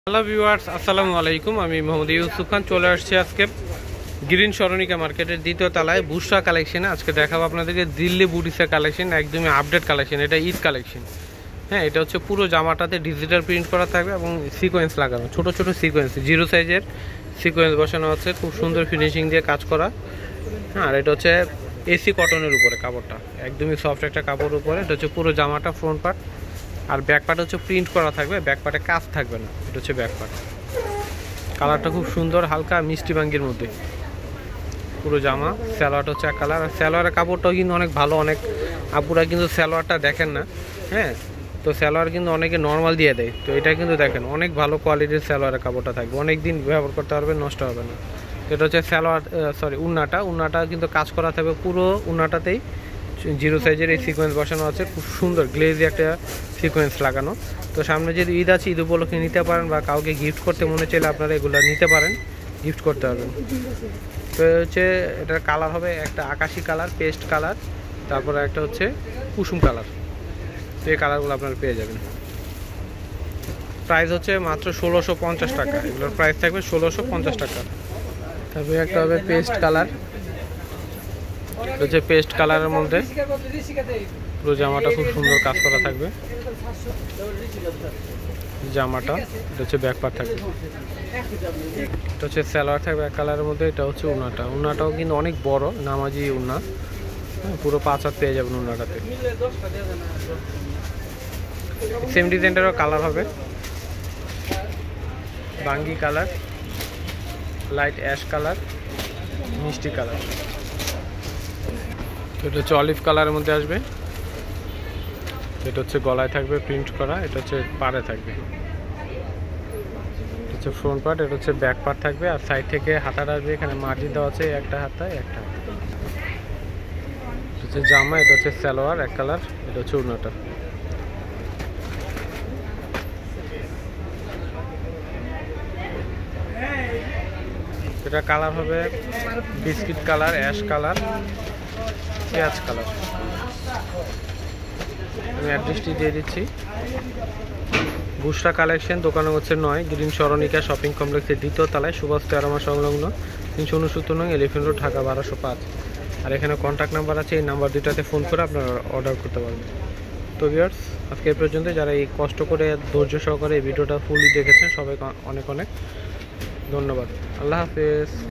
Hello viewers, আসসালামু আলাইকুম। আমি মোহাম্মদ ইউসুফ খান চলে আসছি আজকে গ্রিন সরণিকা মার্কেটের দ্বিতীয় তলায় বুশরা কালেকশনে। আজকে দেখাবো আপনাদেরকে দিল্লি বুটিসের কালেকশন, একদমই আপডেট কালেকশন। এটা ঈদ কালেকশন। হ্যাঁ, এটা হচ্ছে পুরো জামাটাতে ডিজিটাল প্রিন্ট করা থাকবে এবং সিকোয়েন্স লাগানো, ছোট ছোট সিকোয়েন্স, জিরো সাইজের সিকোয়েন্স বসানো আছে, খুব সুন্দর ফিনিশিং দিয়ে কাজ করা। হ্যাঁ, আর এটা হচ্ছে এসি কটনের উপরে কাপড়টা, একদমই সফট একটা কাপড়ের উপরে। এটা হচ্ছে পুরো জামাটা ফ্রন্ট পার্ট, আর ব্যাক পার্ট হচ্ছে প্রিন্ট করা থাকবে, ব্যাক পার্টে কাজ থাকবে না। এটা হচ্ছে ব্যাক পার্ট। কালারটা খুব সুন্দর, হালকা মিষ্টি বাঙ্গির মধ্যে পুরো জামা। সালোয়ারটা হচ্ছে এক কালার, আর সালোয়ারের কাপড়টাও কিন্তু অনেক ভালো। অনেক আপুরা কিন্তু সালোয়ারটা দেখেন না, হ্যাঁ, তো সালোয়ার কিন্তু অনেকে নর্মাল দিয়ে দেয়, তো এটা কিন্তু দেখেন অনেক ভালো কোয়ালিটির সালোয়ারের কাপড়টা থাকবে, অনেক দিন ব্যবহার করতে পারবে, নষ্ট হবে না। এটা হচ্ছে সালোয়ার, উন্নাটা কিন্তু কাজ করা থাকবে পুরো উন্নাটাতেই, জিরো সাইজের এই সিকোয়েন্স বসানো আছে, খুব সুন্দর গ্লেজি একটা সিকোয়েন্স লাগানো। তো সামনে যদি ঈদ আছে, ঈদ উপলক্ষে নিতে পারেন, বা কাউকে গিফট করতে মনে চাইলে আপনারা এগুলো নিতে পারেন, গিফট করতে পারবেন। তো হচ্ছে এটার কালার হবে একটা আকাশি কালার, পেস্ট কালার, তারপরে একটা হচ্ছে কুসুম কালার। তো এই কালারগুলো আপনারা পেয়ে যাবেন। প্রাইস হচ্ছে মাত্র 1650 টাকা। এগুলোর প্রাইস থাকবে 1650 টাকা। তারপরে একটা হবে পেস্ট কালার, হচ্ছে পেস্ট কালারের মধ্যে পুরো জামাটা খুব সুন্দর কাজ করা থাকবে। জামাটা এটা হচ্ছে ব্যাক পার্ট থাকবে, এটা হচ্ছে সালোয়ার থাকবে এক কালারের মধ্যে। এটা হচ্ছে উন্নাটাও কিন্তু অনেক বড় নামাজি উন্না, পুরো 5 হাত পেয়ে যাবেন উন্নাটাতে। সেম ডিজাইনটারও কালার হবে বাঙ্গি কালার, লাইট অ্যাশ কালার, মিষ্টি কালার। এটা হচ্ছে অলিভ কালারের মধ্যে আসবে। এটা হচ্ছে গলায় থাকবে প্রিন্ট করা, এটা হচ্ছে পাড়ে থাকবে। এটা হচ্ছে ফ্রন্ট পার্ট, এটা হচ্ছে ব্যাক পার্ট থাকবে, আর সাইড থেকে হাতাটা আসবে। এখানে মার্জিন দেওয়া আছে একটা হাতায় একটা হাতা। এটা হচ্ছে জামা, এটা হচ্ছে সালোয়ার এক কালার, এটা হচ্ছে উন্নাটা। এটা কালার হবে বিস্কিট কালার, অ্যাশ কালার, পেঁয়াজ কালার। আমি অ্যাড্রেসটি দিয়ে দিচ্ছি। বুশরা কালেকশন, দোকান হচ্ছে 9 গ্রিন সরণিকা শপিং কমপ্লেক্সের দ্বিতীয় তলায়, সুভাষ তেরোমা সংলগ্ন, 369 নং এলিফেন্ট রোড, ঢাকা 1205। আর এখানে কন্ট্যাক্ট নাম্বার আছে, এই নাম্বার দুটাতে ফোন করে আপনারা অর্ডার করতে পারবেন। তো ভিউয়ার্স, আজকে এই পর্যন্ত। যারা এই কষ্ট করে ধৈর্য সহকারে এই ভিডিওটা ফুললি দেখেছেন, সবাইকে অনেক অনেক ধন্যবাদ। আল্লাহ হাফেজ।